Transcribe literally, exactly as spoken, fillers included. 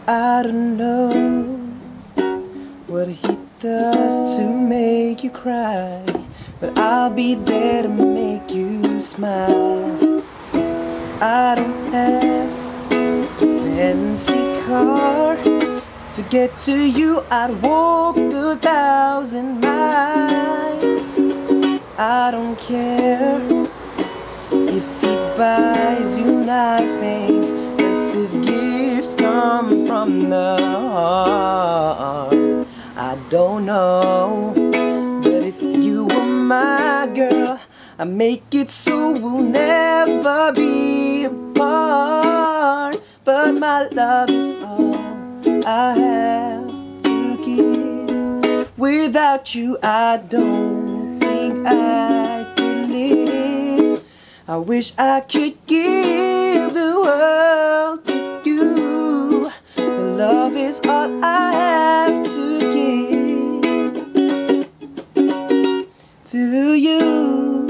I don't know what he does to make you cry, but I'll be there to make you smile. I don't have a fancy car to get to you. I'd walk a thousand miles. I don't care if he buys you nice things, 'cause his gifts come from the heart. I don't know, but if you were my girl, I'd make it so we'll never be apart. But my love is all I have to give. Without you, I don't think I could live. I wish I could give the world to you. But love is all I have to give to you.